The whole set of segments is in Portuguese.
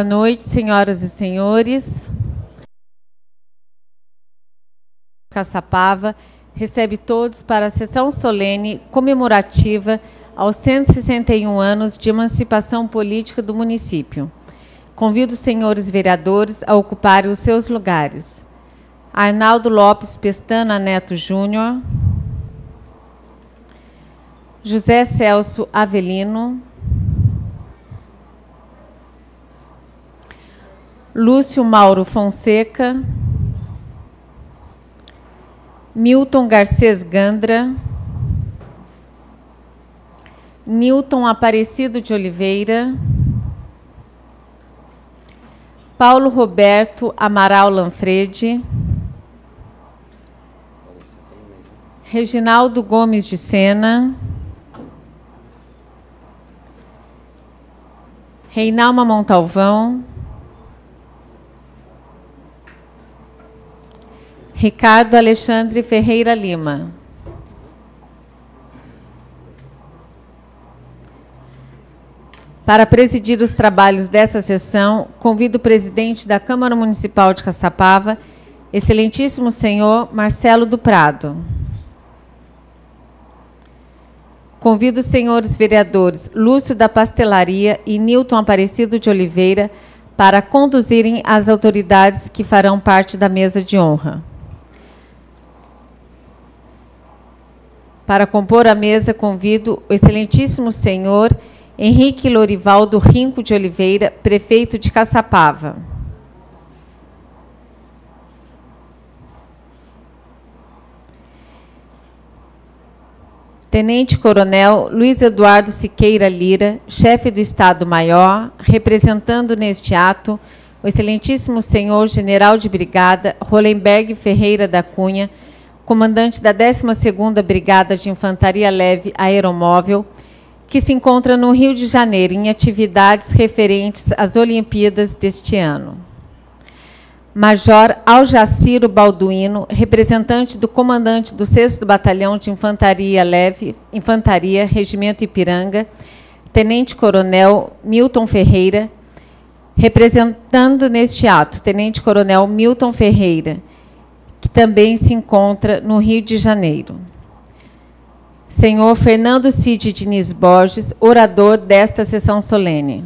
Boa noite, senhoras e senhores. Caçapava recebe todos para a sessão solene comemorativa aos 161 anos de emancipação política do município. Convido os senhores vereadores a ocuparem os seus lugares. Arnaldo Lopes Pestana Neto Júnior, José Celso Avelino, Lúcio Mauro Fonseca, Milton Garcês Gandra, Nilton Aparecido de Oliveira, Paulo Roberto Amaral Lanfredi, Reginaldo Gomes de Sena, Reinalma Montalvão, Ricardo Alexandre Ferreira Lima. Para presidir os trabalhos dessa sessão, convido o presidente da Câmara Municipal de Caçapava, excelentíssimo senhor Marcelo do Prado. Convido os senhores vereadores Lúcio da Pastelaria e Nilton Aparecido de Oliveira para conduzirem as autoridades que farão parte da mesa de honra. Para compor a mesa, convido o excelentíssimo senhor Henrique Lorivaldo Rinco de Oliveira, prefeito de Caçapava. Tenente-Coronel Luiz Eduardo Siqueira Lira, chefe do Estado-Maior, representando neste ato o excelentíssimo senhor General de Brigada Rolenberg Ferreira da Cunha, comandante da 12ª Brigada de Infantaria Leve Aeromóvel, que se encontra no Rio de Janeiro, em atividades referentes às Olimpíadas deste ano. Major Aljaciro Balduino, representante do comandante do 6º Batalhão de Infantaria Leve, Infantaria, Regimento Ipiranga, Tenente-Coronel Milton Ferreira, representando neste ato, Tenente-Coronel Milton Ferreira, que também se encontra no Rio de Janeiro. Senhor Fernando Cid Diniz Borges, orador desta sessão solene.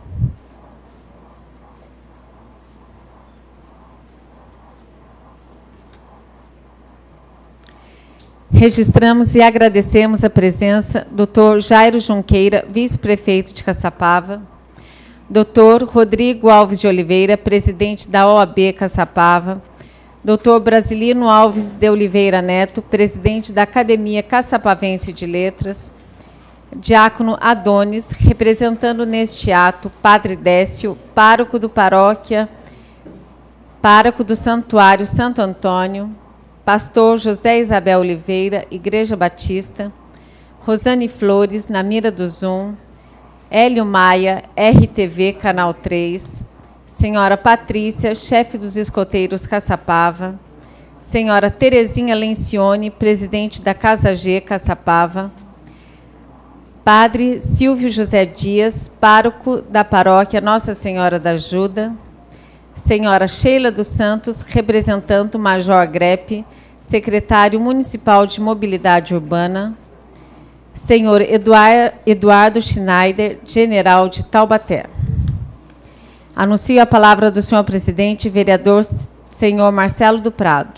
Registramos e agradecemos a presença do Dr. Jairo Junqueira, vice-prefeito de Caçapava, Dr. Rodrigo Alves de Oliveira, presidente da OAB Caçapava, Dr. Brasilino Alves de Oliveira Neto, presidente da Academia Caçapavense de Letras, Diácono Adonis, representando neste ato, Padre Décio, pároco do Paróquia, pároco do Santuário Santo Antônio, Pastor José Isabel Oliveira, Igreja Batista, Rosane Flores, na mira do Zoom, Hélio Maia, RTV, Canal 3, Senhora Patrícia, chefe dos escoteiros Caçapava, Senhora Terezinha Lencioni, presidente da Casa G Caçapava, Padre Silvio José Dias, pároco da paróquia Nossa Senhora da Ajuda, Senhora Sheila dos Santos, representante Major Grepe, secretário municipal de Mobilidade Urbana, Senhor Eduardo Schneider, general de Taubaté. Anuncio a palavra do senhor presidente, vereador senhor Marcelo do Prado.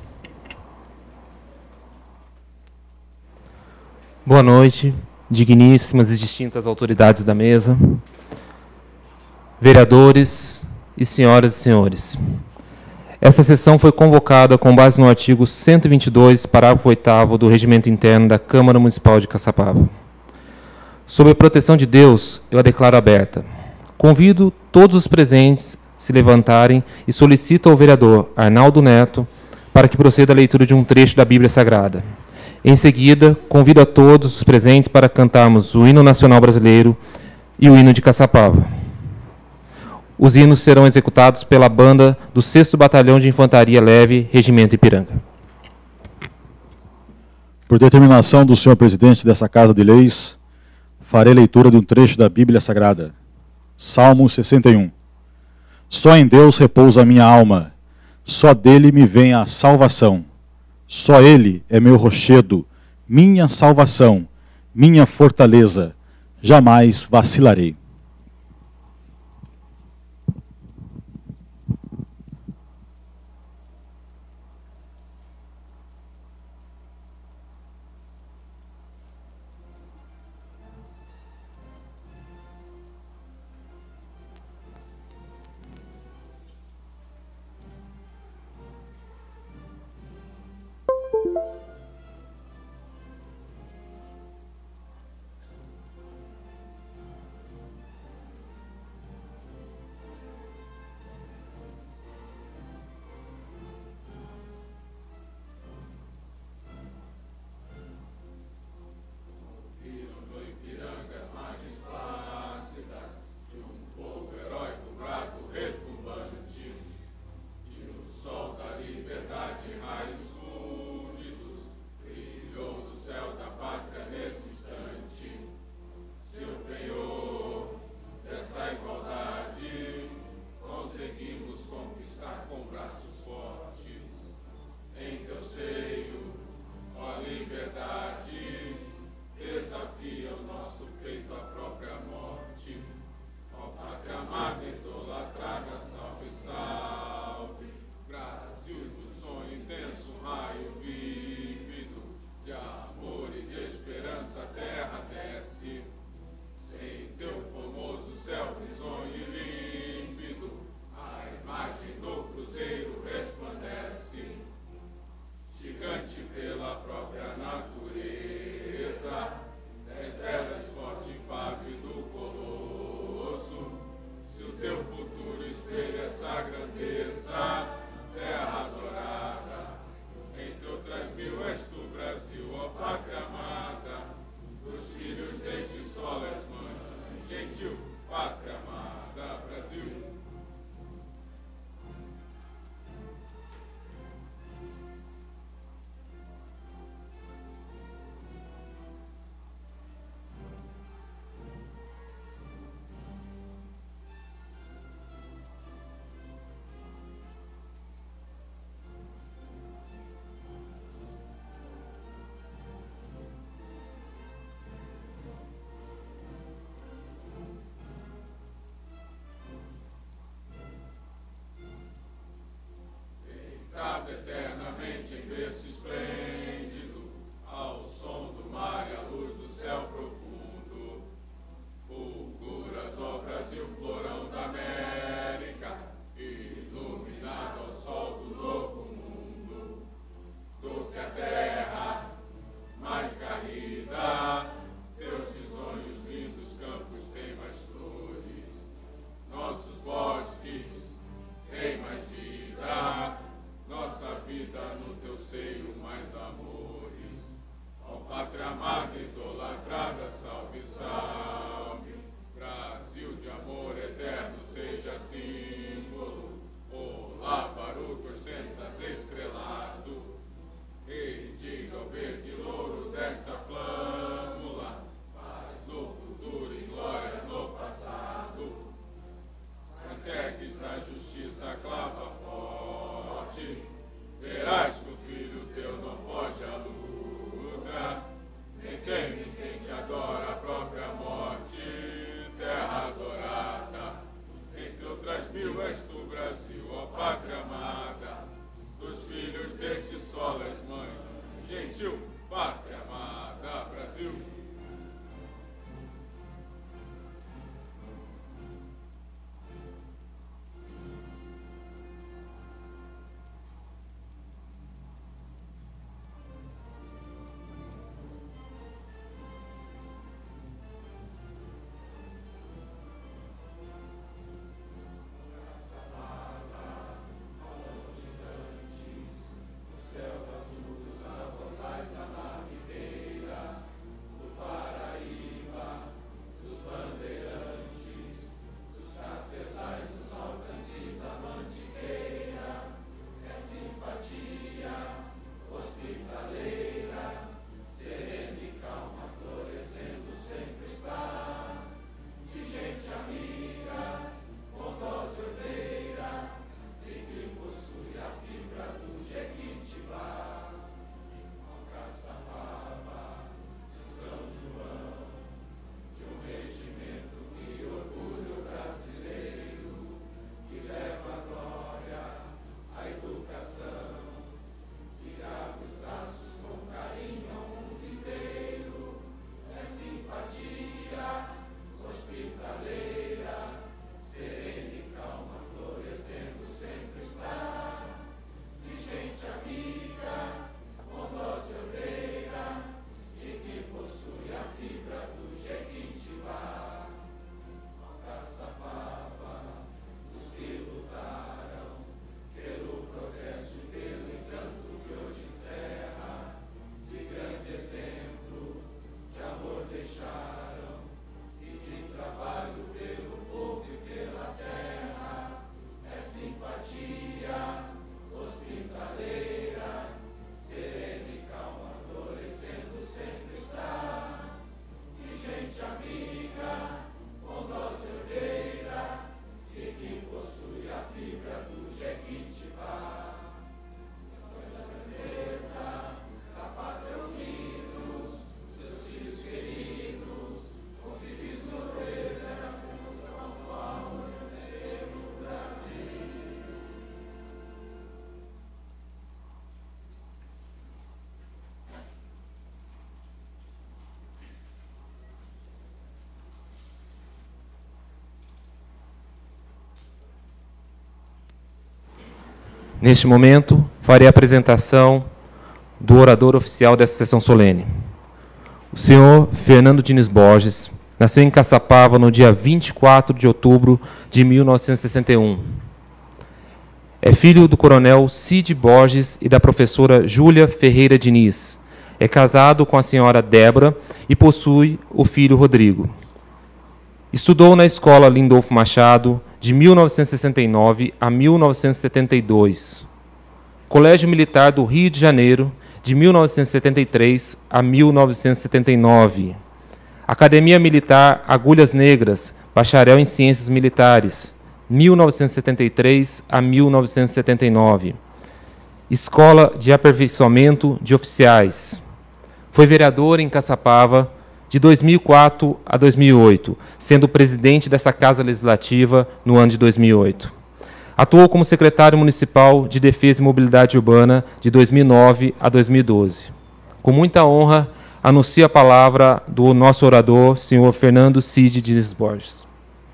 Boa noite, digníssimas e distintas autoridades da mesa, vereadores e senhoras e senhores. Essa sessão foi convocada com base no artigo 122, parágrafo 8º do Regimento Interno da Câmara Municipal de Caçapava. Sob a proteção de Deus, eu a declaro aberta. Convido todos os presentes a se levantarem e solicito ao vereador Arnaldo Neto para que proceda a leitura de um trecho da Bíblia Sagrada. Em seguida, convido a todos os presentes para cantarmos o hino nacional brasileiro e o hino de Caçapava. Os hinos serão executados pela banda do 6º Batalhão de Infantaria Leve, Regimento Ipiranga. Por determinação do senhor presidente dessa Casa de Leis, farei leitura de um trecho da Bíblia Sagrada. Salmo 61. Só em Deus repousa a minha alma. Só dele me vem a salvação. Só ele é meu rochedo, minha salvação, minha fortaleza. Jamais vacilarei. Neste momento, farei a apresentação do orador oficial dessa sessão solene. O senhor Fernando Diniz Borges nasceu em Caçapava no dia 24 de outubro de 1961. É filho do coronel Cid Borges e da professora Júlia Ferreira Diniz. É casado com a senhora Débora e possui o filho Rodrigo. Estudou na escola Lindolfo Machado de 1969 a 1972. Colégio Militar do Rio de Janeiro de 1973 a 1979. Academia Militar Agulhas Negras, bacharel em Ciências Militares, 1973 a 1979. Escola de Aperfeiçoamento de Oficiais. Foi vereador em Caçapava de 2004 a 2008, sendo presidente dessa Casa Legislativa no ano de 2008. Atuou como secretário municipal de Defesa e Mobilidade Urbana de 2009 a 2012. Com muita honra, anuncio a palavra do nosso orador, senhor Fernando Cid Diniz Borges.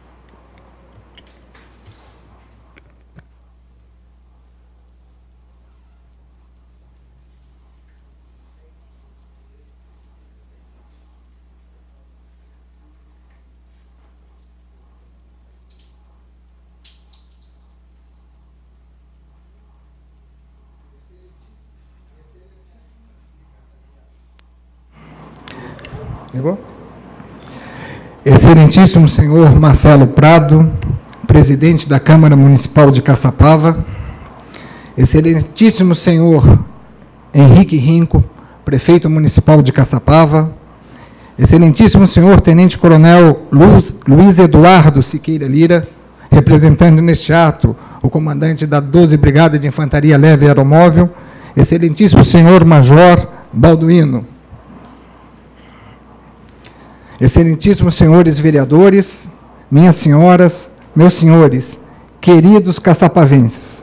Excelentíssimo senhor Marcelo Prado, presidente da Câmara Municipal de Caçapava, excelentíssimo senhor Henrique Rinco, prefeito municipal de Caçapava, excelentíssimo senhor tenente-coronel Luiz Eduardo Siqueira Lira, representando neste ato o comandante da 12 Brigada de Infantaria Leve Aeromóvel, excelentíssimo senhor Major Balduino, excelentíssimos senhores vereadores, minhas senhoras, meus senhores, queridos caçapavenses.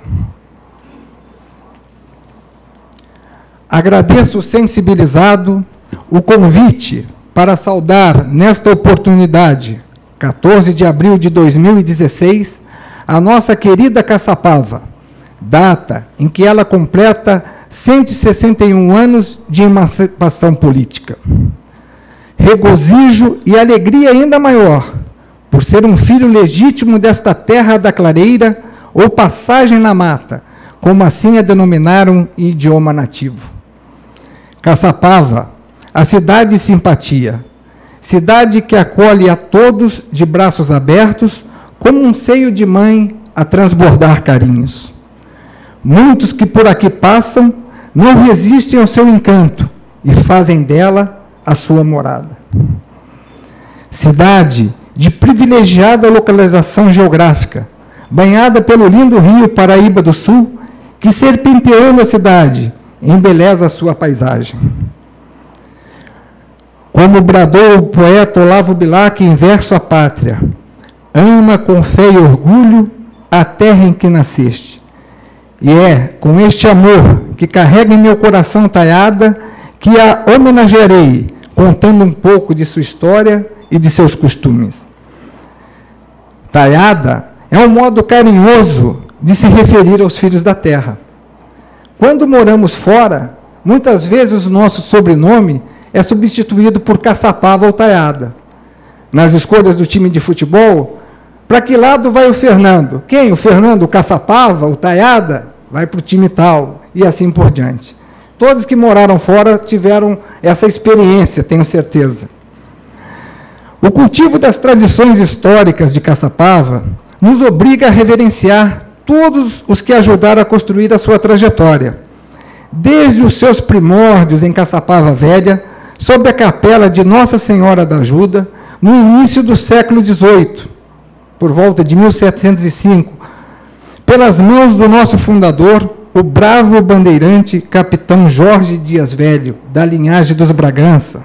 Agradeço sensibilizado o convite para saudar nesta oportunidade, 14 de abril de 2016, a nossa querida Caçapava, data em que ela completa 161 anos de emancipação política. Regozijo e alegria ainda maior, por ser um filho legítimo desta terra da clareira, ou passagem na mata, como assim a denominaram em idioma nativo. Caçapava, a cidade de simpatia, cidade que acolhe a todos de braços abertos, como um seio de mãe a transbordar carinhos. Muitos que por aqui passam não resistem ao seu encanto e fazem dela a sua morada. Cidade de privilegiada localização geográfica, banhada pelo lindo rio Paraíba do Sul, que serpenteando a cidade, embeleza a sua paisagem. Como bradou o poeta Olavo Bilac em verso à pátria, ama com fé e orgulho a terra em que nasceste. E é com este amor que carrega em meu coração Taiada que a homenagearei, contando um pouco de sua história e de seus costumes. Taiada é um modo carinhoso de se referir aos filhos da terra. Quando moramos fora, muitas vezes o nosso sobrenome é substituído por Caçapava ou Taiada. Nas escolhas do time de futebol, para que lado vai o Fernando? Quem? O Fernando, o Caçapava, o Taiada? Vai para o time tal, e assim por diante. Todos que moraram fora tiveram essa experiência, tenho certeza. O cultivo das tradições históricas de Caçapava nos obriga a reverenciar todos os que ajudaram a construir a sua trajetória. Desde os seus primórdios em Caçapava Velha, sob a capela de Nossa Senhora da Ajuda, no início do século XVIII, por volta de 1705, pelas mãos do nosso fundador, o bravo bandeirante capitão Jorge Dias Velho, da linhagem dos Bragança.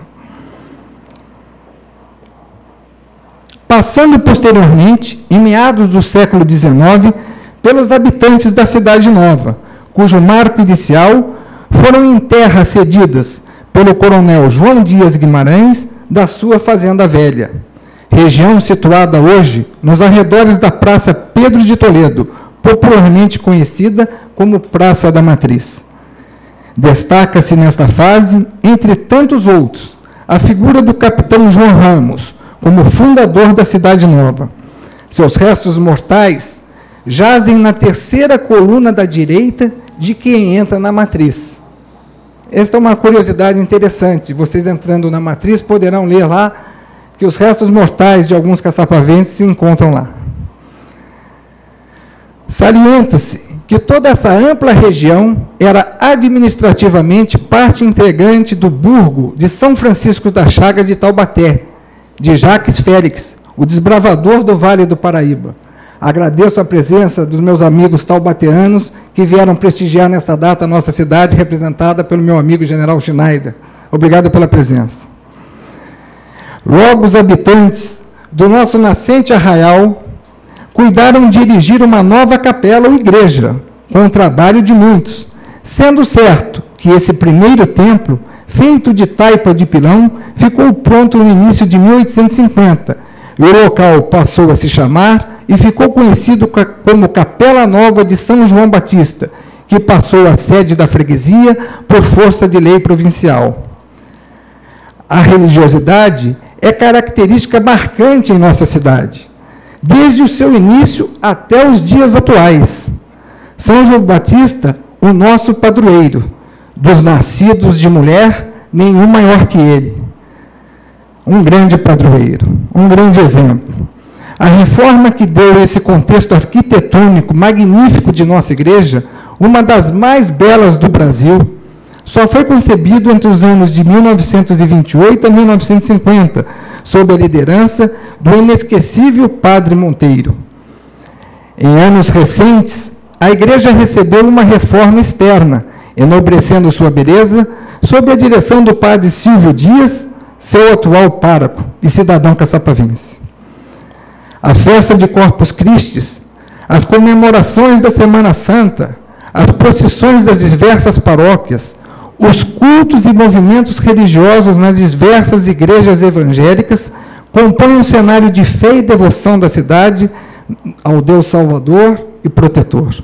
Passando posteriormente, em meados do século XIX, pelos habitantes da Cidade Nova, cujo marco inicial foram em terras cedidas pelo coronel João Dias Guimarães, da sua Fazenda Velha, região situada hoje nos arredores da Praça Pedro de Toledo, popularmente conhecida como Praça da Matriz. Destaca-se nesta fase, entre tantos outros, a figura do capitão João Ramos, como fundador da Cidade Nova. Seus restos mortais jazem na terceira coluna da direita de quem entra na matriz. Esta é uma curiosidade interessante. Vocês entrando na matriz poderão ler lá que os restos mortais de alguns caçapavenses se encontram lá. Salienta-se que toda essa ampla região era administrativamente parte integrante do burgo de São Francisco das Chagas de Taubaté, de Jacques Félix, o desbravador do Vale do Paraíba. Agradeço a presença dos meus amigos taubateanos que vieram prestigiar nessa data a nossa cidade, representada pelo meu amigo General Schneider. Obrigado pela presença. Logo, os habitantes do nosso nascente arraial cuidaram de erigir uma nova capela ou igreja, com o trabalho de muitos, sendo certo que esse primeiro templo, feito de taipa de pilão, ficou pronto no início de 1850, e o local passou a se chamar e ficou conhecido como Capela Nova de São João Batista, que passou a sede da freguesia por força de lei provincial. A religiosidade é característica marcante em nossa cidade, desde o seu início até os dias atuais. São João Batista, o nosso padroeiro, dos nascidos de mulher, nenhum maior que ele. Um grande padroeiro, um grande exemplo. A reforma que deu esse contexto arquitetônico magnífico de nossa igreja, uma das mais belas do Brasil, só foi concebido entre os anos de 1928 a 1950, sob a liderança do inesquecível Padre Monteiro. Em anos recentes, a igreja recebeu uma reforma externa, enobrecendo sua beleza, sob a direção do Padre Silvio Dias, seu atual pároco e cidadão caçapavense. A festa de Corpus Christi, as comemorações da Semana Santa, as procissões das diversas paróquias, os cultos e movimentos religiosos nas diversas igrejas evangélicas compõem um cenário de fé e devoção da cidade ao Deus Salvador e Protetor.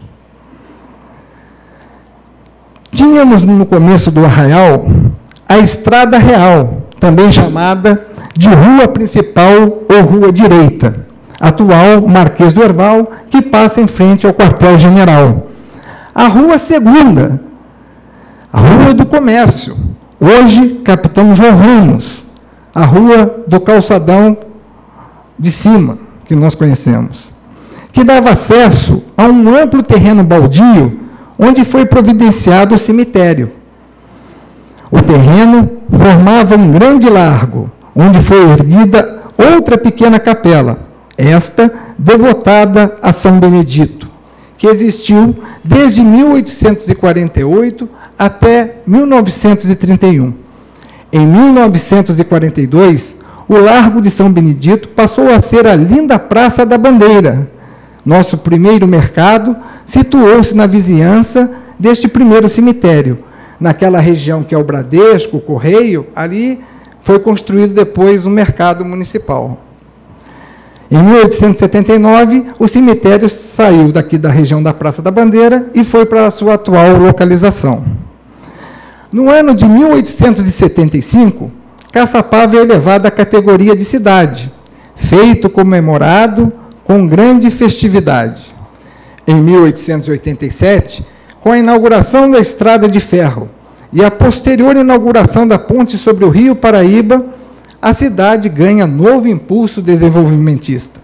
Tínhamos no começo do arraial a Estrada Real, também chamada de Rua Principal ou Rua Direita, atual Marquês do Herval, que passa em frente ao quartel-general. A Rua Segunda, a Rua do Comércio, hoje Capitão João Ramos, a Rua do Calçadão de Cima, que nós conhecemos, que dava acesso a um amplo terreno baldio, onde foi providenciado o cemitério. O terreno formava um grande largo, onde foi erguida outra pequena capela, esta devotada a São Benedito, que existiu desde 1848 até 1931. Em 1942, o Largo de São Benedito passou a ser a linda Praça da Bandeira. Nosso primeiro mercado situou-se na vizinhança deste primeiro cemitério. Naquela região que é o Bradesco, o Correio, ali foi construído depois um mercado municipal. Em 1879, o cemitério saiu daqui da região da Praça da Bandeira e foi para a sua atual localização. No ano de 1875, Caçapava é elevada à categoria de cidade, feito comemorado com grande festividade. Em 1887, com a inauguração da Estrada de Ferro e a posterior inauguração da ponte sobre o Rio Paraíba, a cidade ganha novo impulso desenvolvimentista.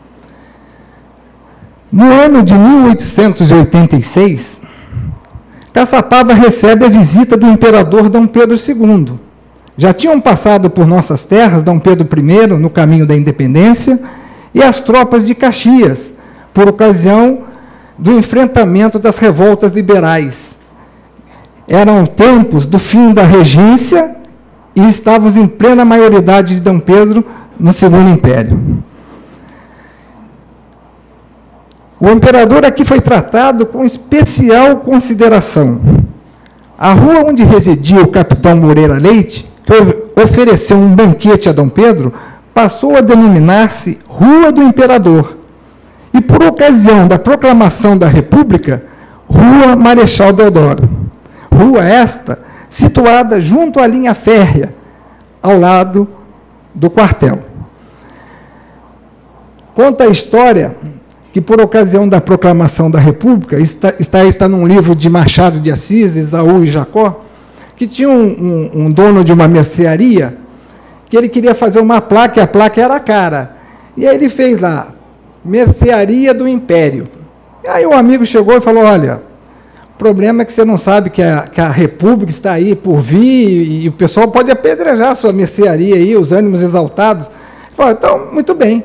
No ano de 1886, Caçapava recebe a visita do imperador Dom Pedro II. Já tinham passado por nossas terras Dom Pedro I no caminho da independência e as tropas de Caxias, por ocasião do enfrentamento das revoltas liberais. Eram tempos do fim da regência e estávamos em plena maioridade de Dom Pedro no Segundo Império. O imperador aqui foi tratado com especial consideração. A rua onde residia o capitão Moreira Leite, que ofereceu um banquete a Dom Pedro, passou a denominar-se Rua do Imperador. e, por ocasião da proclamação da República, Rua Marechal Deodoro. Rua esta situada junto à linha férrea, ao lado do quartel. Conta a história que, por ocasião da proclamação da República, está num livro de Machado de Assis, Esaú e Jacó, que tinha um dono de uma mercearia, que ele queria fazer uma placa, e a placa era cara. E aí ele fez lá, Mercearia do Império. E aí o amigo chegou e falou, olha, o problema é que você não sabe que a República está aí por vir, e o pessoal pode apedrejar a sua mercearia aí, os ânimos exaltados. Ele falou, então, muito bem.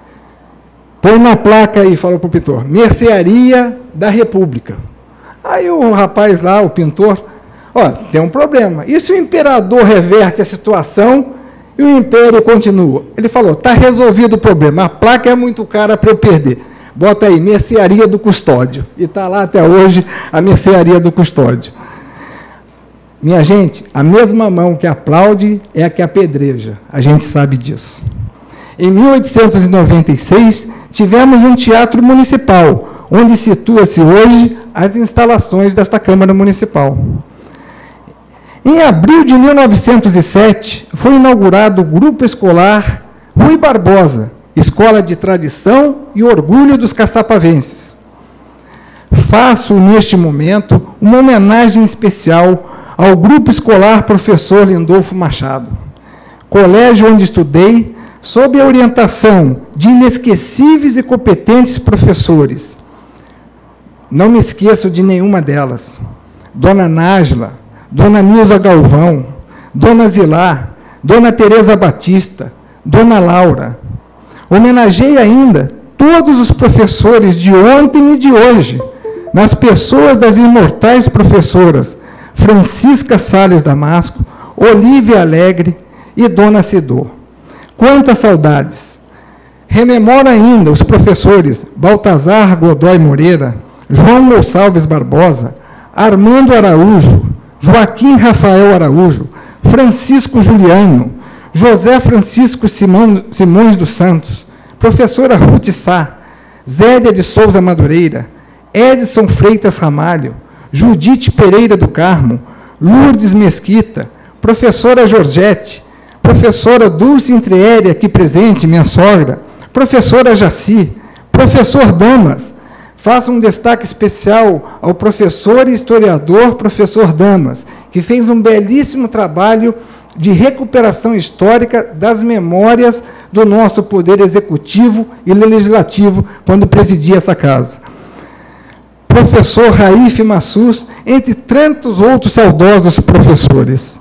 Põe na placa aí, falou para o pintor, Mercearia da República. Aí o rapaz lá, o pintor, ó, tem um problema. E se o imperador reverte a situação e o império continua? Ele falou, está resolvido o problema, a placa é muito cara para eu perder. Bota aí, Mercearia do Custódio. E está lá até hoje a Mercearia do Custódio. Minha gente, a mesma mão que aplaude é a que apedreja. A gente sabe disso. Em 1896, tivemos um teatro municipal, onde situa-se hoje as instalações desta Câmara Municipal. Em abril de 1907, foi inaugurado o Grupo Escolar Rui Barbosa, escola de tradição e orgulho dos caçapavenses. Faço, neste momento, uma homenagem especial ao Grupo Escolar Professor Lindolfo Machado, colégio onde estudei, sob a orientação de inesquecíveis e competentes professores. Não me esqueço de nenhuma delas. Dona Nájila, Dona Nilza Galvão, Dona Zilá, Dona Teresa Batista, Dona Laura. Homenageei ainda todos os professores de ontem e de hoje, nas pessoas das imortais professoras Francisca Sales Damasco, Olívia Alegre e Dona Cidô. Quantas saudades! Rememoro ainda os professores Baltazar Godoy Moreira, João Gonçalves Barbosa, Armando Araújo, Joaquim Rafael Araújo, Francisco Juliano, José Francisco Simões dos Santos, professora Ruth Sá, Zélia de Souza Madureira, Edson Freitas Ramalho, Judite Pereira do Carmo, Lourdes Mesquita, professora Georgette, professora Dulce Entreéria, aqui presente, minha sogra, professora Jaci, professor Damas. Faço um destaque especial ao professor e historiador, professor Damas, que fez um belíssimo trabalho de recuperação histórica das memórias do nosso poder executivo e legislativo, quando presidia essa casa. Professor Raif Massus, entre tantos outros saudosos professores.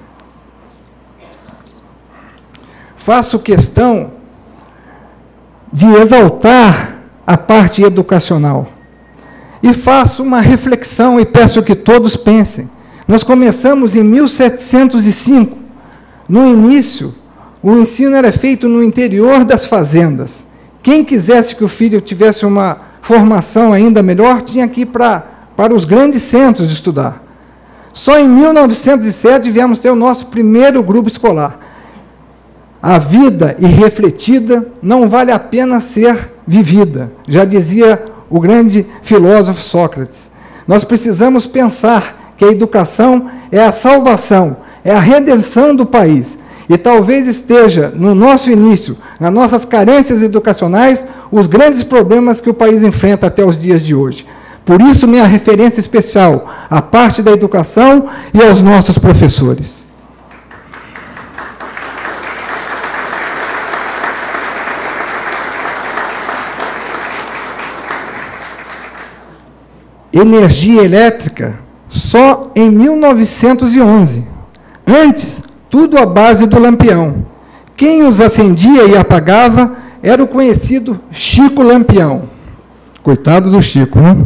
Faço questão de exaltar a parte educacional. E faço uma reflexão e peço que todos pensem. Nós começamos em 1705. No início, o ensino era feito no interior das fazendas. Quem quisesse que o filho tivesse uma formação ainda melhor, tinha que ir para os grandes centros estudar. Só em 1907 viemos ter o nosso primeiro grupo escolar. A vida irrefletida não vale a pena ser vivida, já dizia o grande filósofo Sócrates. Nós precisamos pensar que a educação é a salvação, é a redenção do país. E talvez esteja no nosso início, nas nossas carências educacionais, os grandes problemas que o país enfrenta até os dias de hoje. Por isso, minha referência especial à parte da educação e aos nossos professores. Energia elétrica só em 1911. Antes, tudo à base do lampião. Quem os acendia e apagava era o conhecido Chico Lampião. Coitado do Chico, né?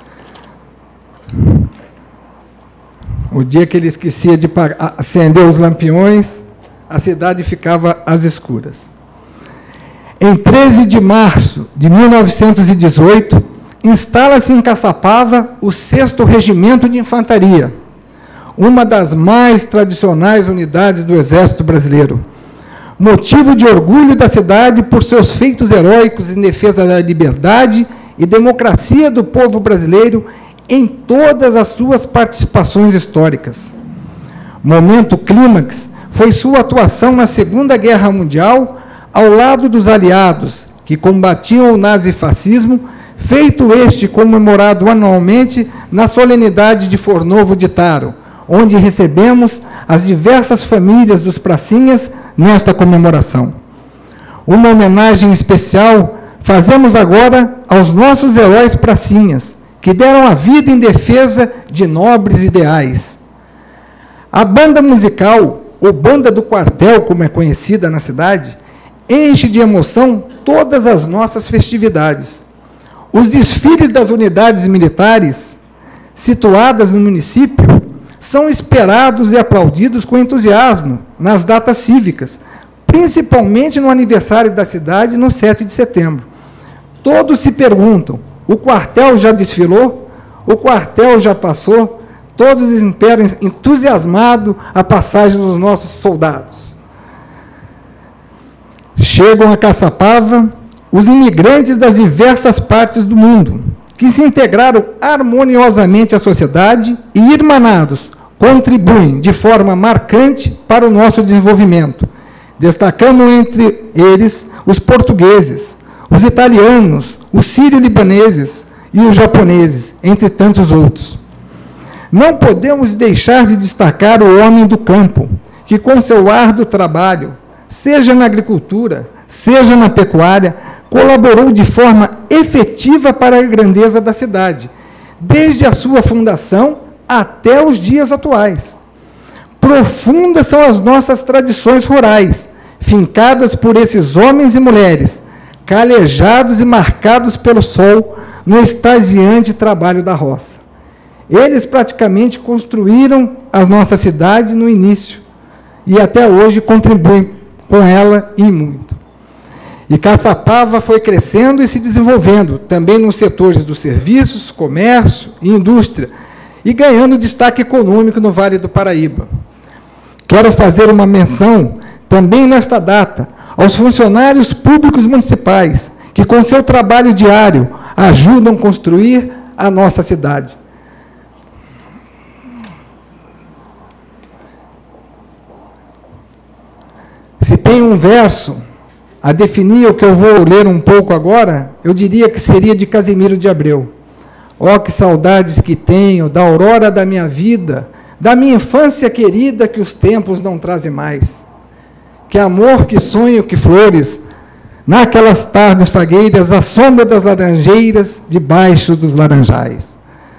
O dia que ele esquecia de acender os lampiões, a cidade ficava às escuras. Em 13 de março de 1918, instala-se em Caçapava o 6º Regimento de Infantaria, uma das mais tradicionais unidades do Exército Brasileiro. motivo de orgulho da cidade por seus feitos heróicos em defesa da liberdade e democracia do povo brasileiro em todas as suas participações históricas. Momento clímax foi sua atuação na Segunda Guerra Mundial, ao lado dos aliados que combatiam o nazifascismo, feito este comemorado anualmente na solenidade de Fornovo de Taro, onde recebemos as diversas famílias dos pracinhas nesta comemoração. Uma homenagem especial fazemos agora aos nossos heróis pracinhas, que deram a vida em defesa de nobres ideais. A banda musical, ou Banda do Quartel, como é conhecida na cidade, enche de emoção todas as nossas festividades. Os desfiles das unidades militares, situadas no município, são esperados e aplaudidos com entusiasmo nas datas cívicas, principalmente no aniversário da cidade, no 7 de setembro. Todos se perguntam, o quartel já desfilou? O quartel já passou? Todos esperam entusiasmados a passagem dos nossos soldados. Chegam a Caçapava os imigrantes das diversas partes do mundo, que se integraram harmoniosamente à sociedade e, irmanados, contribuem de forma marcante para o nosso desenvolvimento, destacando entre eles os portugueses, os italianos, os sírio-libaneses e os japoneses, entre tantos outros. Não podemos deixar de destacar o homem do campo, que com seu árduo trabalho, seja na agricultura, seja na pecuária, colaborou de forma efetiva para a grandeza da cidade, desde a sua fundação até os dias atuais. Profundas são as nossas tradições rurais, fincadas por esses homens e mulheres, calejados e marcados pelo sol no extasiante trabalho da roça. Eles praticamente construíram a nossa cidade no início e até hoje contribuem com ela e muito. E Caçapava foi crescendo e se desenvolvendo, também nos setores dos serviços, comércio e indústria, e ganhando destaque econômico no Vale do Paraíba. Quero fazer uma menção, também nesta data, aos funcionários públicos municipais, que com seu trabalho diário ajudam a construir a nossa cidade. Se tem um verso a definir o que eu vou ler um pouco agora, eu diria que seria de Casimiro de Abreu. Ó, que saudades que tenho da aurora da minha vida, da minha infância querida que os tempos não trazem mais. Que amor, que sonho, que flores, naquelas tardes fagueiras, à sombra das laranjeiras, debaixo dos laranjais.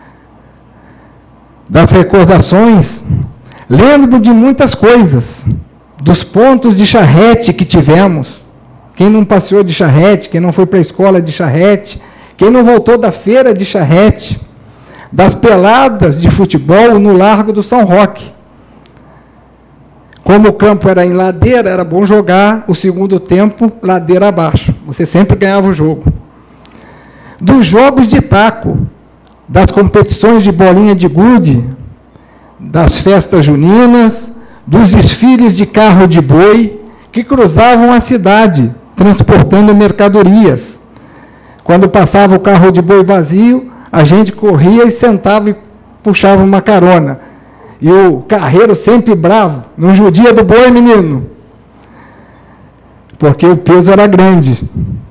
Das recordações, lembro de muitas coisas, dos pontos de charrete que tivemos. Quem não passeou de charrete, quem não foi para a escola de charrete, quem não voltou da feira de charrete, das peladas de futebol no Largo do São Roque. Como o campo era em ladeira, era bom jogar o segundo tempo ladeira abaixo. Você sempre ganhava o jogo. Dos jogos de taco, das competições de bolinha de gude, das festas juninas, dos desfiles de carro de boi que cruzavam a cidade, transportando mercadorias. Quando passava o carro de boi vazio, a gente corria e sentava e puxava uma carona. E o carreiro sempre bravo, não judia do boi, menino, porque o peso era grande.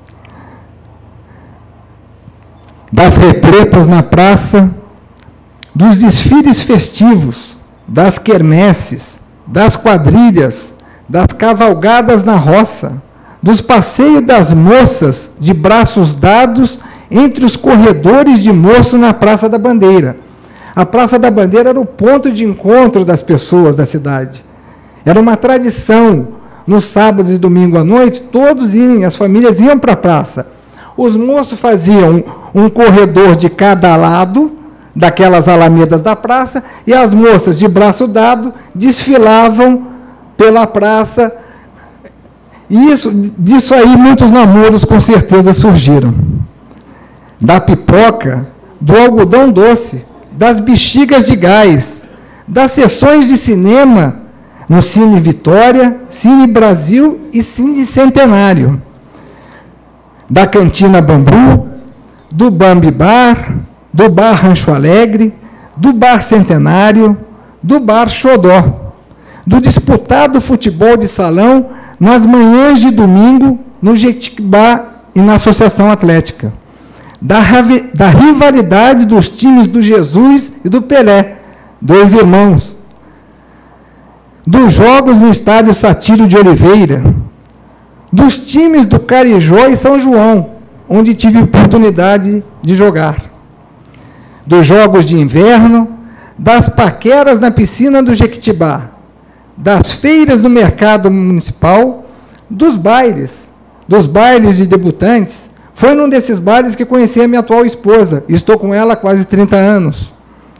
Das repretas na praça, dos desfiles festivos, das quermesses, das quadrilhas, das cavalgadas na roça, dos passeios das moças de braços dados entre os corredores de moço na Praça da Bandeira. A Praça da Bandeira era o ponto de encontro das pessoas da cidade. Era uma tradição. No sábado e domingo à noite, todos iam, as famílias iam para a praça. Os moços faziam um corredor de cada lado daquelas alamedas da praça, e as moças de braço dado desfilavam pela praça. E disso aí muitos namoros com certeza surgiram. Da pipoca, do algodão doce, das bexigas de gás, das sessões de cinema no Cine Vitória, Cine Brasil e Cine Centenário, da Cantina Bambu, do Bambi Bar, do Bar Rancho Alegre, do Bar Centenário, do Bar Xodó, do disputado futebol de salão nas manhãs de domingo no Jequitibá e na Associação Atlética, da rivalidade dos times do Jesus e do Pelé, dois irmãos, dos jogos no Estádio Satírio de Oliveira, dos times do Carijó e São João, onde tive oportunidade de jogar, dos jogos de inverno, das paqueras na piscina do Jequitibá, das feiras no mercado municipal, dos bailes de debutantes. Foi num desses bailes que conheci a minha atual esposa, e estou com ela há quase 30 anos.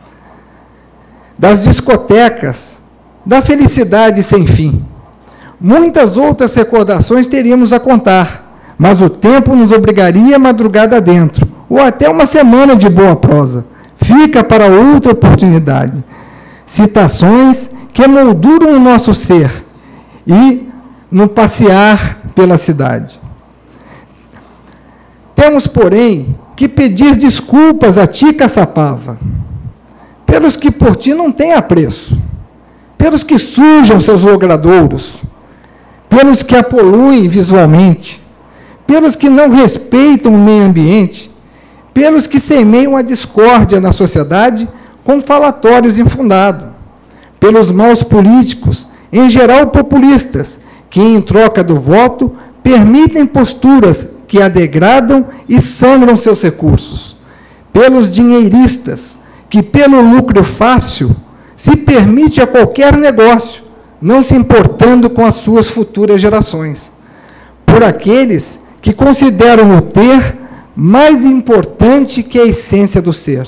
Das discotecas, da felicidade sem fim. Muitas outras recordações teríamos a contar, mas o tempo nos obrigaria a madrugada dentro, ou até uma semana de boa prosa. Fica para outra oportunidade. Citações que emolduram o nosso ser e no passear pela cidade. Temos, porém, que pedir desculpas a ti, Caçapava, pelos que por ti não têm apreço, pelos que sujam seus logradouros, pelos que a poluem visualmente, pelos que não respeitam o meio ambiente, pelos que semeiam a discórdia na sociedade com falatórios infundados, pelos maus políticos, em geral populistas, que, em troca do voto, permitem posturas que a degradam e sangram seus recursos, pelos dinheiristas, que, pelo lucro fácil, se permite a qualquer negócio, não se importando com as suas futuras gerações, por aqueles que consideram o ter mais importante que a essência do ser.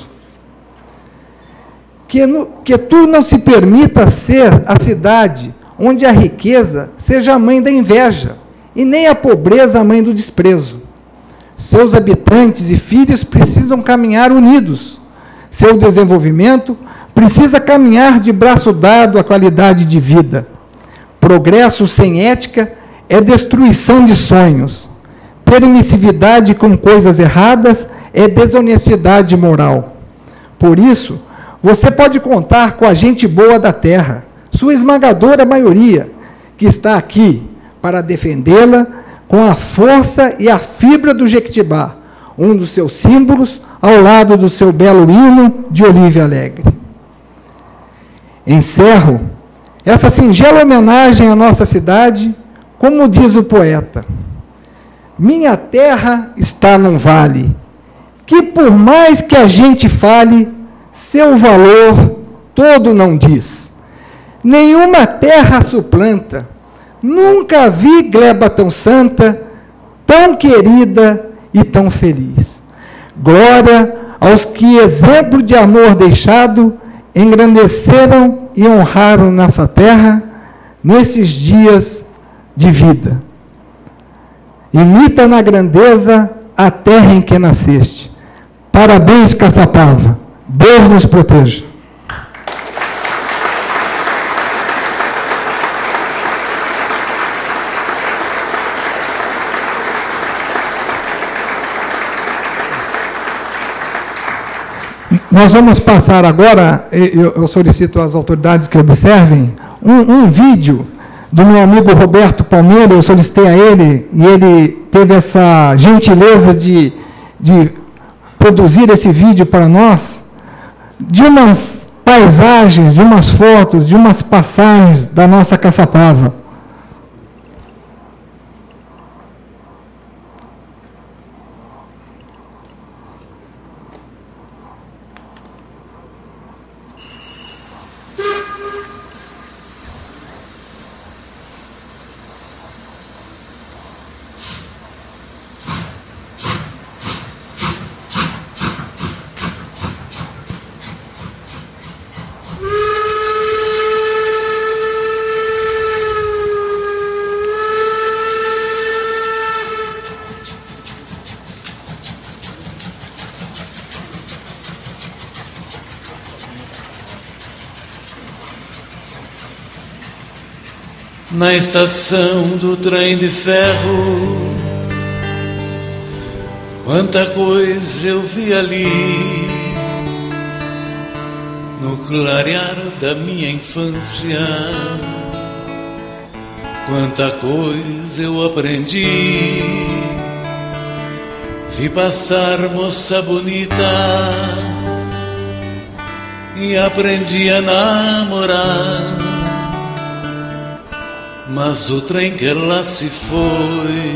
Que tu não se permita ser a cidade onde a riqueza seja a mãe da inveja, e nem a pobreza a mãe do desprezo. Seus habitantes e filhos precisam caminhar unidos. Seu desenvolvimento precisa caminhar de braço dado à qualidade de vida. Progresso sem ética é destruição de sonhos. Permissividade com coisas erradas é desonestidade moral. Por isso, você pode contar com a gente boa da terra, sua esmagadora maioria, que está aqui para defendê-la com a força e a fibra do Jequitibá, um dos seus símbolos, ao lado do seu belo hino de Olívia Alegre. Encerro essa singela homenagem à nossa cidade, como diz o poeta: minha terra está num vale, que por mais que a gente fale, seu valor todo não diz. Nenhuma terra suplanta, nunca vi gleba tão santa, tão querida e tão feliz. Glória aos que, exemplo de amor deixado, engrandeceram e honraram nossa terra nesses dias de vida. Imita na grandeza a terra em que nasceste. Parabéns, Caçapava. Deus nos proteja. Nós vamos passar agora, eu solicito às autoridades que observem, um vídeo do meu amigo Roberto Palmeira. Eu solicitei a ele, e ele teve essa gentileza de produzir esse vídeo para nós, de umas paisagens, de umas fotos, de umas passagens da nossa Caçapava. Na estação do trem de ferro, quanta coisa eu vi ali, no clarear da minha infância, quanta coisa eu aprendi. Vi passar moça bonita e aprendi a namorar, mas o trem que ela se foi,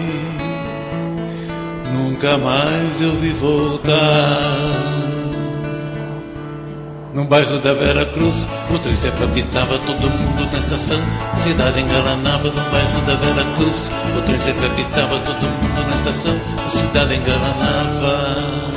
nunca mais eu vi voltar. No bairro da Vera Cruz, o trem sempre apitava, todo mundo na estação, cidade engalanava. No bairro da Vera Cruz, o trem sempre apitava, todo mundo na estação, a cidade engalanava.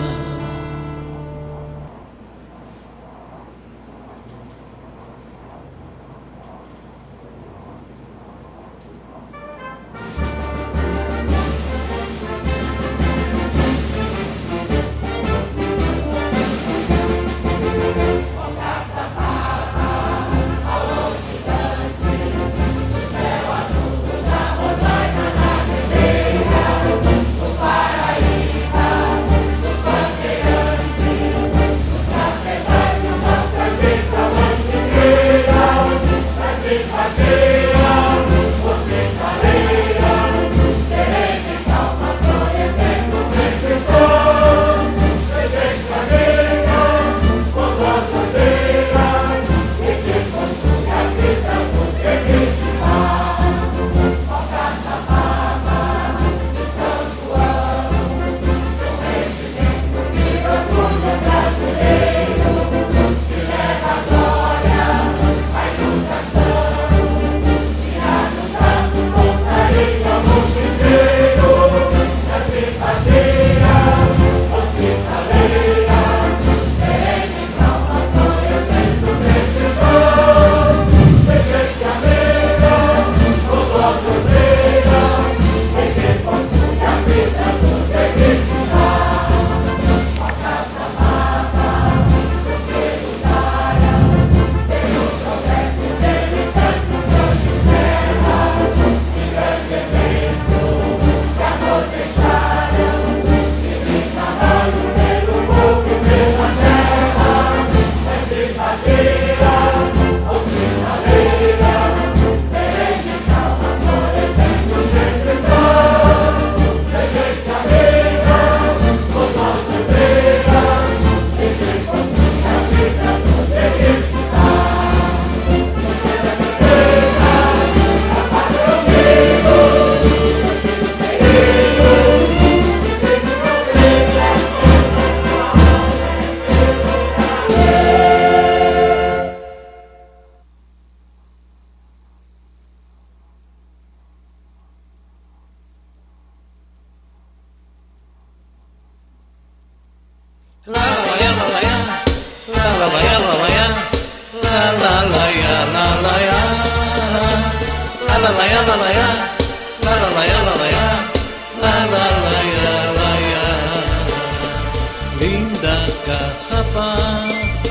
Linda Caçapava,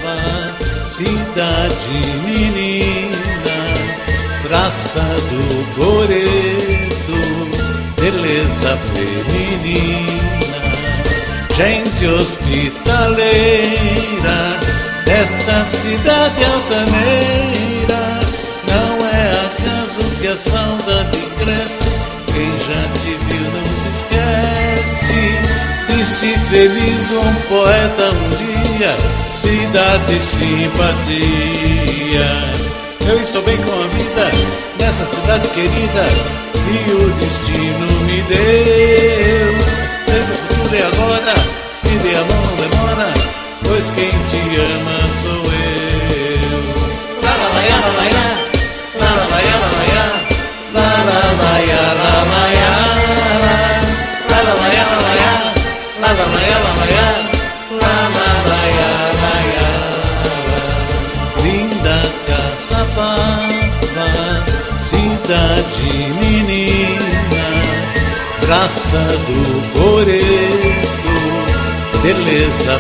cidade menina, praça do Coreto, beleza feminina, gente hospitaleira desta cidade altaneira. Não é acaso que a saudade cresce, quem já te viu não te esquece. Disse feliz um poeta um dia, cidade e simpatia. Eu estou bem com a vida nessa cidade querida que o destino me deu. Seja o futuro e agora, me dê a mão, não demora, pois quem te ama sou eu. La la la la la la la la la la la la la Linda Caçapava, cidade menina, praça do Coreto, beleza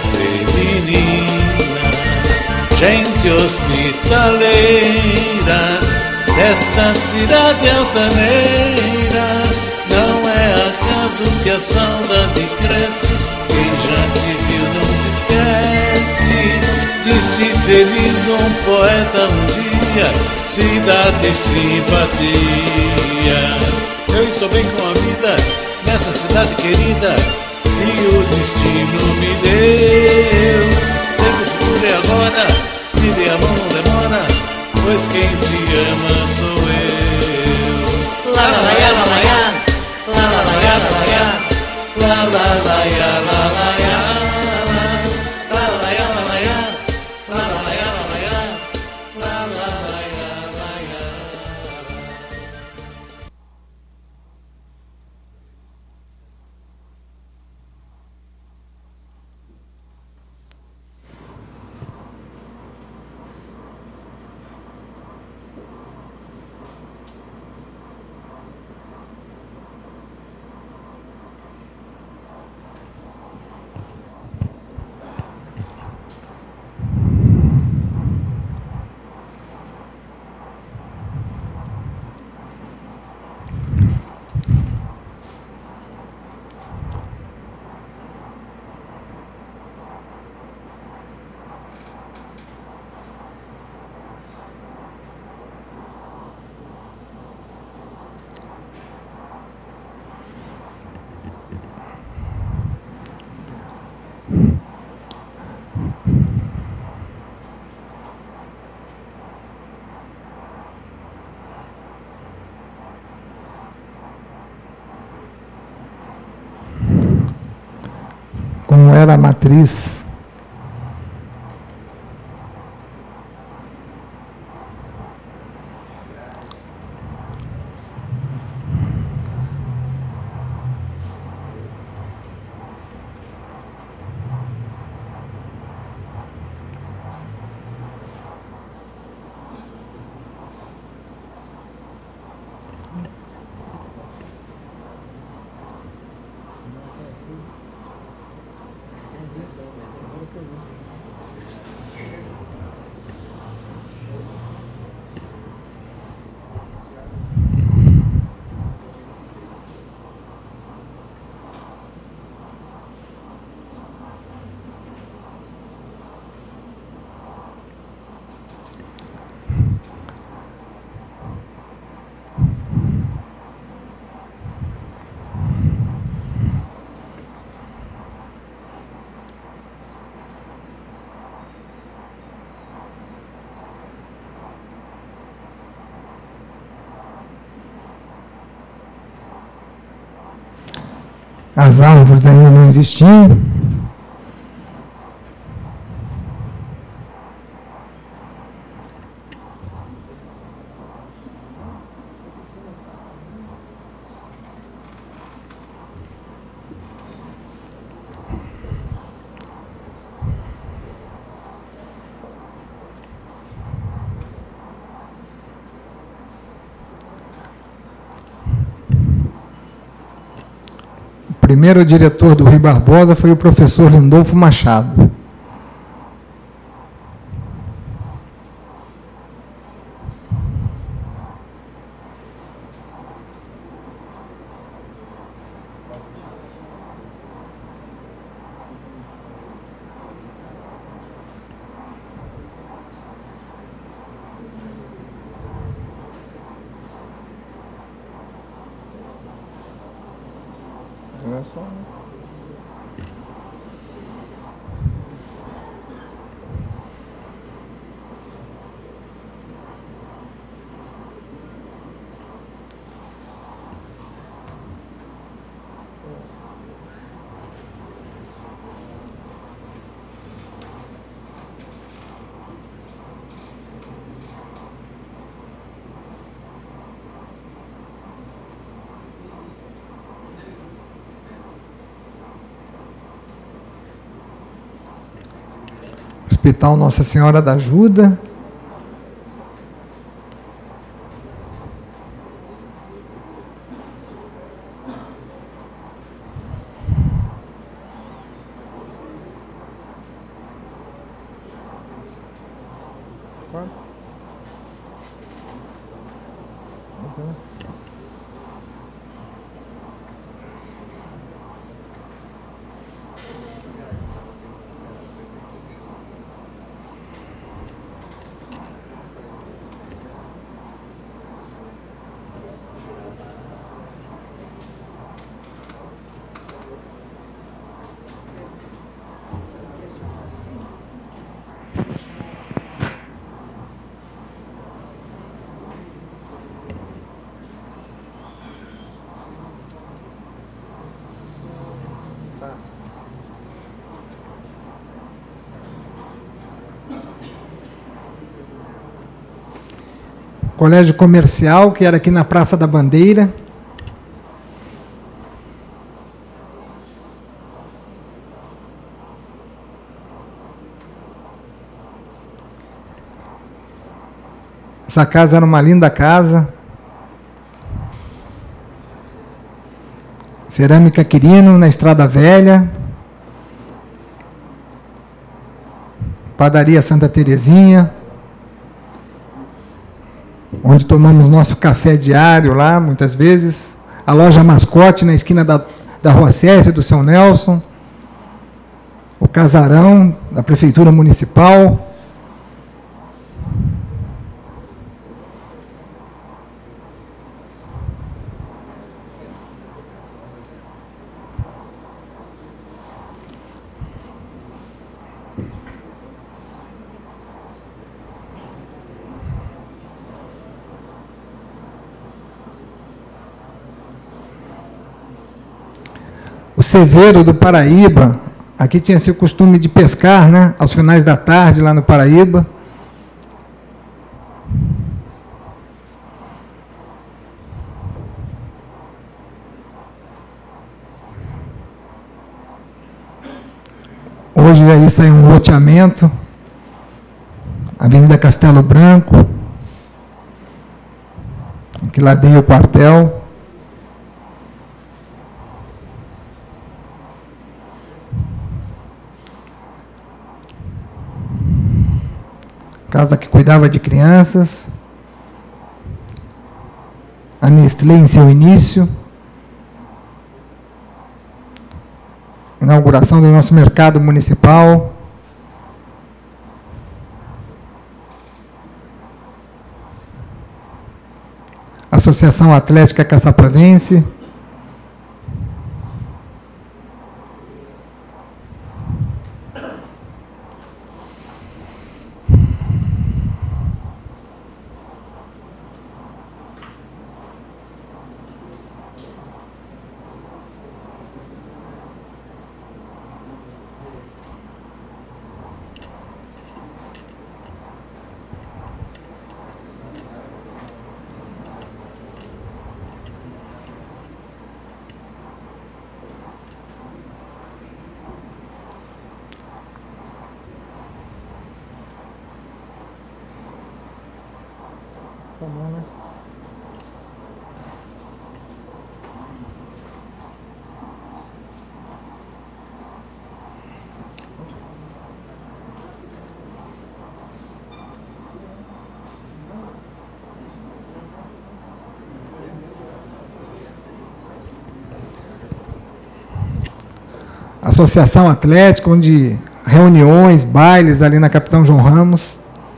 feminina, gente hospitaleira desta cidade altaneira. Não é acaso que a saudade cresce, quem já te viu não te esquece. Disse feliz um poeta um dia, cidade e simpatia. Eu estou bem com a vida nessa cidade querida que o destino me deu. Sei que o futuro é agora, me dê a mão, não demora, pois quem te ama sou eu. La la la ya, la la ya, la la la ya, la la ya, la la la ya, la la ya, la la ya, la la ya, la la ya, la la ya, la la ya, la ya. Como era a matriz. As árvores ainda não existiam. O primeiro diretor do Rui Barbosa foi o professor Lindolfo Machado. Hospital Nossa Senhora da Ajuda. Colégio Comercial, que era aqui na Praça da Bandeira. Essa casa era uma linda casa. Cerâmica Quirino, na Estrada Velha. Padaria Santa Terezinha, onde tomamos nosso café diário lá, muitas vezes. A loja Mascote, na esquina da Rua César, do São Nelson. O casarão da Prefeitura Municipal. O Ceveiro do Paraíba, aqui tinha-se o costume de pescar, né, aos finais da tarde, lá no Paraíba. Hoje aí sai um loteamento, Avenida Castelo Branco, que ladeia o quartel. Casa que cuidava de crianças. A Nestlé em seu início. Inauguração do nosso mercado municipal. Associação Atlética Caçapavense. Associação Atlética, onde reuniões, bailes ali na Capitão João Ramos.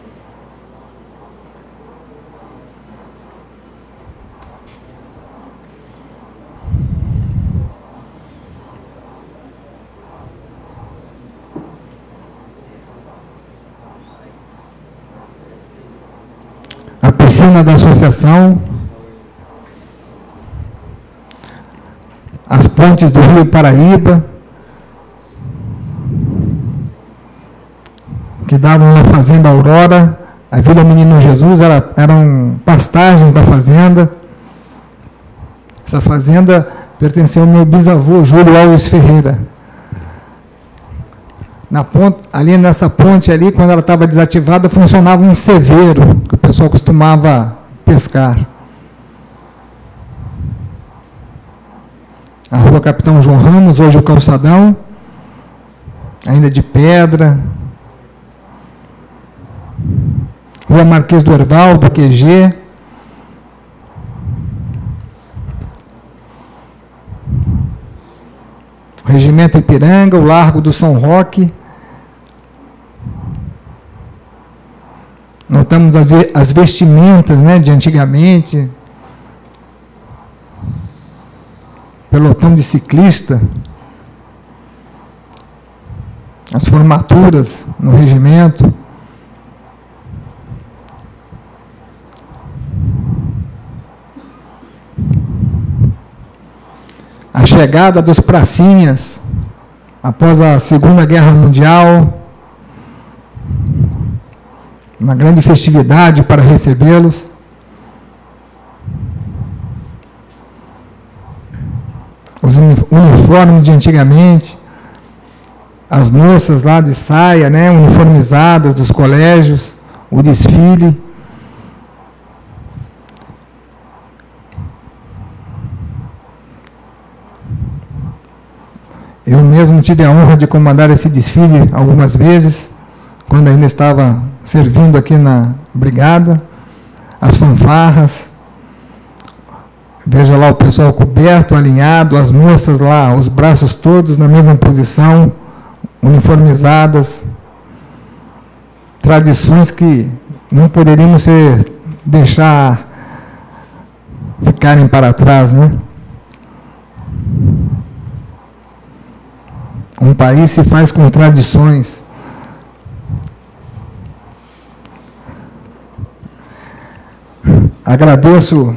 A piscina da associação. As pontes do Rio Paraíba, que davam na Fazenda Aurora, a Vila Menino Jesus, eram pastagens da fazenda. Essa fazenda pertenceu ao meu bisavô, Júlio Alves Ferreira. Ali nessa ponte, ali, quando ela estava desativada, funcionava um ceveiro, que o pessoal costumava pescar. A Rua Capitão João Ramos, hoje o calçadão, ainda de pedra. Rua Marquês do Herval, do QG. Regimento Ipiranga, o Largo do São Roque. Notamos as vestimentas, né, de antigamente. Pelotão de ciclista. As formaturas no regimento. A chegada dos pracinhas após a Segunda Guerra Mundial. Uma grande festividade para recebê-los. Os uniformes de antigamente. As moças lá de saia, né, uniformizadas dos colégios, o desfile. Eu mesmo tive a honra de comandar esse desfile algumas vezes, quando ainda estava servindo aqui na brigada. As fanfarras. Veja lá o pessoal coberto, alinhado, as moças lá, os braços todos na mesma posição, uniformizadas. Tradições que não poderíamos deixar ficarem para trás, né? Um país se faz com tradições. Agradeço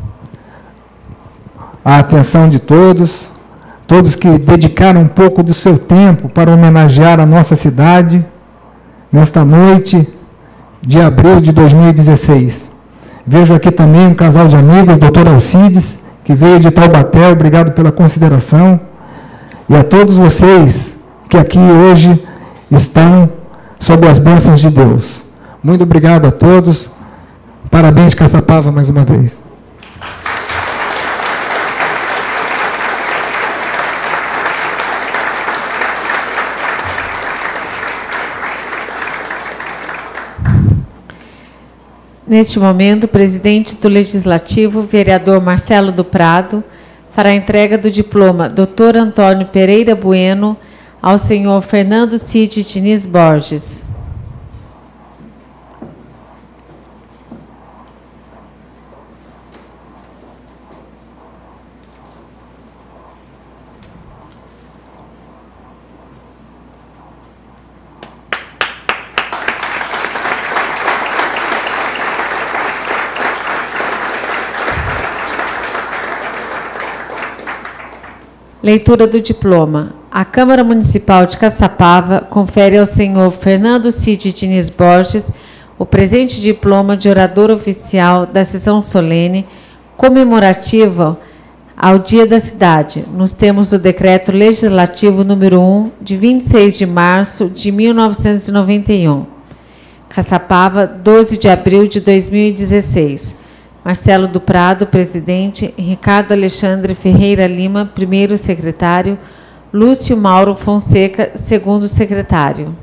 a atenção de todos que dedicaram um pouco do seu tempo para homenagear a nossa cidade nesta noite de abril de 2016. Vejo aqui também um casal de amigos, doutor Alcides, que veio de Taubaté. Obrigado pela consideração. E a todos vocês que aqui hoje estão sob as bênçãos de Deus. Muito obrigado a todos. Parabéns, Caçapava, mais uma vez. Neste momento, o presidente do Legislativo, vereador Marcelo do Prado, fará a entrega do diploma Dr. Antônio Pereira Bueno ao senhor Fernando Cid Diniz Borges. Leitura do diploma. A Câmara Municipal de Caçapava confere ao senhor Fernando Cid Diniz Borges o presente diploma de orador oficial da sessão solene comemorativa ao Dia da Cidade, nos termos do Decreto Legislativo número 1, de 26 de março de 1991. Caçapava, 12 de abril de 2016. Marcelo do Prado, presidente. Ricardo Alexandre Ferreira Lima, primeiro secretário. Lúcio Mauro Fonseca, segundo secretário.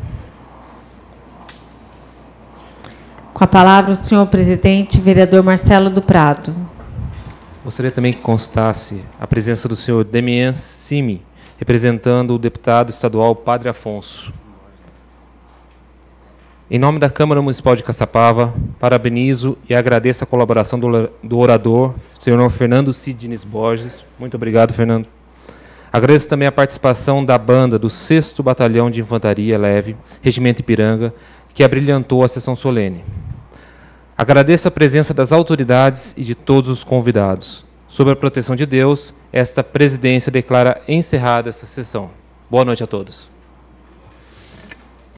Com a palavra o senhor presidente, vereador Marcelo do Prado. Gostaria também que constasse a presença do senhor Demien Simi, representando o deputado estadual Padre Afonso. Em nome da Câmara Municipal de Caçapava, parabenizo e agradeço a colaboração do orador, senhor Fernando Cid Diniz Borges. Muito obrigado, Fernando. Agradeço também a participação da banda do 6º Batalhão de Infantaria Leve, Regimento Ipiranga, que abrilhantou a sessão solene. Agradeço a presença das autoridades e de todos os convidados. Sob a proteção de Deus, esta presidência declara encerrada esta sessão. Boa noite a todos.